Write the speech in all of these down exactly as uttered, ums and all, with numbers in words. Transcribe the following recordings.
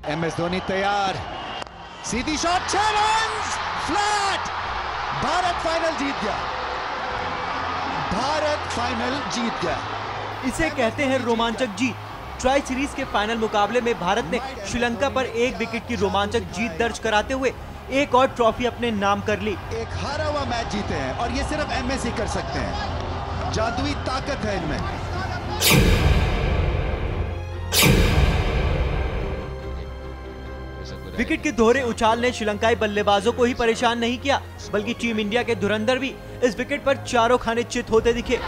M S Dhoni तैयार, सीधी shot, छह रन, फ्लैट। भारत फाइनल जीत गया, भारत फाइनल जीत गया। इसे कहते हैं रोमांचक जीत। ट्राई सीरीज के फाइनल मुकाबले में भारत ने श्रीलंका पर एक विकेट की रोमांचक जीत दर्ज कराते हुए एक और ट्रॉफी अपने नाम कर ली। एक हारा हुआ मैच जीते हैं और ये सिर्फ एमएस ही कर सकते हैं। जादुई ताकत है इनमें। विकेट के दोहरे उछाल ने श्रीलंकाई बल्लेबाजों को ही परेशान नहीं किया, बल्कि टीम इंडिया के धुरंधर भी इस विकेट पर चारों खाने चित होते दिखे।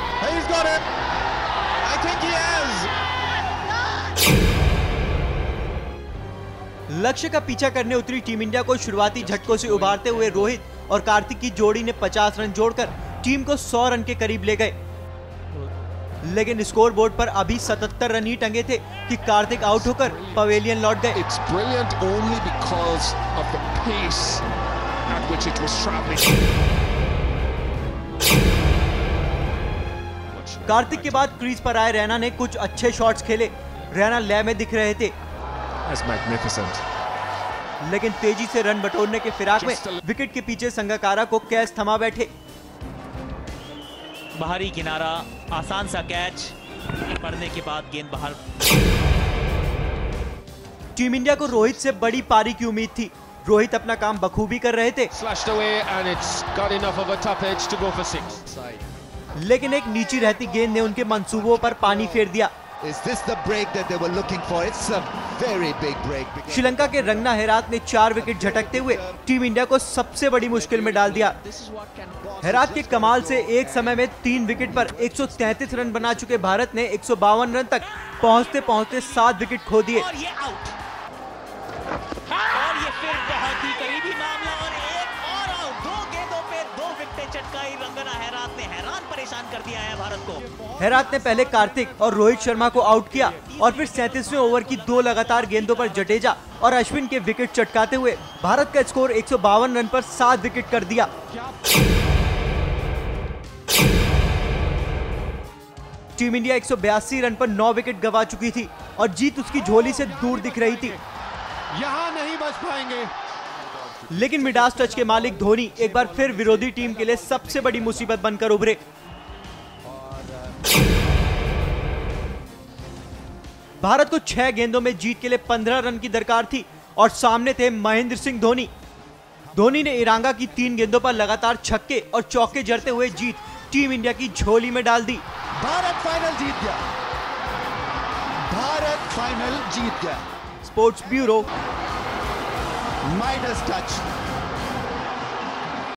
लक्ष्य का पीछा करने उतरी टीम इंडिया को शुरुआती झटकों से उबारते हुए रोहित और कार्तिक की जोड़ी ने पचास रन जोड़कर टीम को सौ रन के करीब ले गए। लेकिन स्कोर बोर्ड पर अभी सतहत्तर रन ही टंगे थे कि कार्तिक आउट होकर पवेलियन लौट गए। कार्तिक के बाद क्रीज पर आए रैना ने कुछ अच्छे शॉट्स खेले। रैना लय में दिख रहे थे, लेकिन तेजी से रन बटोरने के फिराक में विकेट के पीछे संगकारा को कैच थमा बैठे। बाहरी किनारा, आसान सा कैच पड़ने के बाद गेंद बाहर। टीम इंडिया को रोहित से बड़ी पारी की उम्मीद थी। रोहित अपना काम बखूबी कर रहे थे, लेकिन एक नीची रहती गेंद ने उनके मंसूबों पर पानी फेर दिया। Is this the break that they were looking for? It's a very big break. Sri Lanka के रंगना हेरात ने चार विकेट झटकते हुए टीम इंडिया को सबसे बड़ी मुश्किल में डाल दिया। हेरात के कमाल से एक समय में तीन विकेट पर एक सौ तैंतीस रन बना चुके भारत ने एक सौ बावन रन तक पहुंचते पहुंचते सात विकेट खो दिए। और ये आउट, और ये फिर बहुत ही करीबी मामला, और एक और आउट। दो गेंदों पे दो विकेटें चटकाई रंगना हेरात ने, हैरान परेशान कर दिया है भारत को। हेरात ने पहले कार्तिक और रोहित शर्मा को आउट किया और फिर सैंतीसवें ओवर की दो लगातार गेंदों पर जडेजा और अश्विन के विकेट चटकाते हुए भारत का स्कोर एक सौ बावन रन पर सात विकेट कर दिया। टीम इंडिया एक सौ बयासी रन पर नौ विकेट गंवा चुकी थी और जीत उसकी झोली से दूर दिख रही थी। यहां नहीं बच पाएंगे। लेकिन मिडास टच के मालिक धोनी एक बार फिर विरोधी टीम के लिए सबसे बड़ी मुसीबत बनकर उभरे। भारत को छह गेंदों में जीत के लिए पंद्रह रन की दरकार थी और सामने थे महेंद्र सिंह धोनी। धोनी ने इरांगा की तीन गेंदों पर लगातार छक्के और चौके जड़ते हुए जीत टीम इंडिया की झोली में डाल दी। भारत फाइनल जीत गया, भारत फाइनल जीत गया। Sports bureau, Midas touch.